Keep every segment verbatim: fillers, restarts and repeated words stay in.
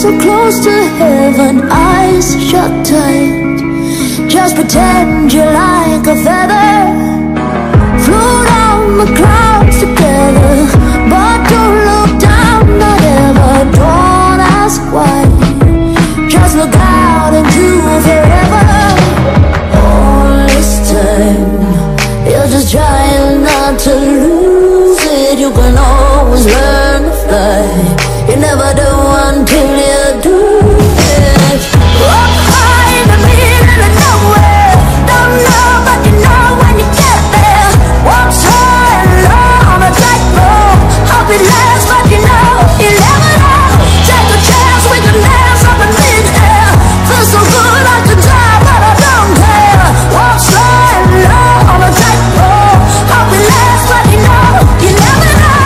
so close to heaven, eyes shut tight. Just pretend you're like a feather, float on the clouds together. But don't look down, not ever, don't ask why. Just look out into forever. All this time, you're just trying not to lose it. You can always learn to fly. You never do until you do it. Up high in the middle of nowhere, don't know but you know when you get there. Walk high and low on a tightrope. Hope it lasts but you know, you never know. Take a chance, we can dance up in mid-air. Feel so good I could die but I don't care. Walk high and low on a tightrope. Hope it lasts but you know, you never know.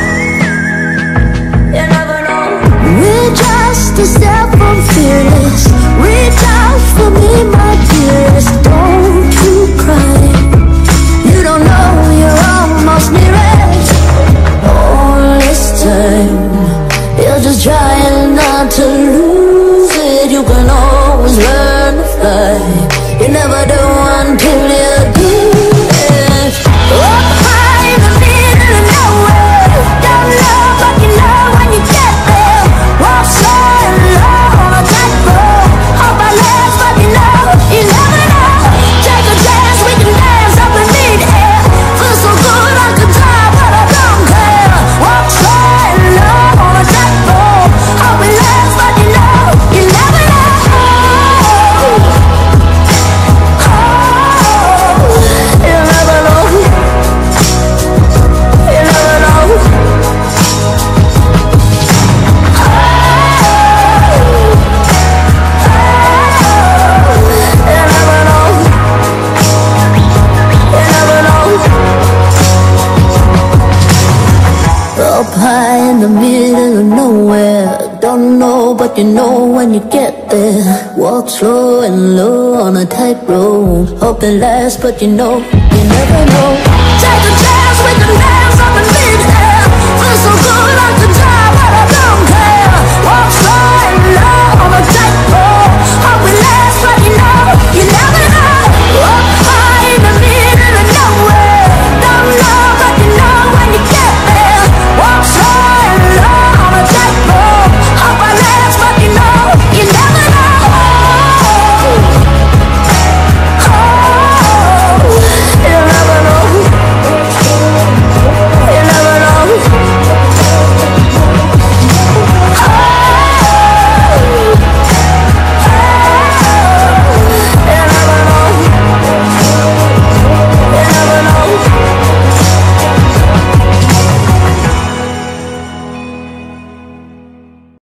You never know. We're just a step from fearless. Reach out for me, my dearest. Don't you cry. You don't know you're almost near it. All this time, you're just trying not to lose it. You can always learn to fly. You never do until you do it. Up high in the middle of nowhere, don't know but you know when you get there. Walk slow and low on a tightrope. Hope I last but you know, you never know. Take a chance, we can dance up in mid-air. Feel so good I could die but I don't care. Walk slow and low on a tightrope. Hope it lasts but you know, you never know. Oh, you never know. You never know. Up high in the middle of nowhere, don't know but you know when you get there. Walk slow and low on a tightrope. Hope it lasts but you know, you never know. Take a chance.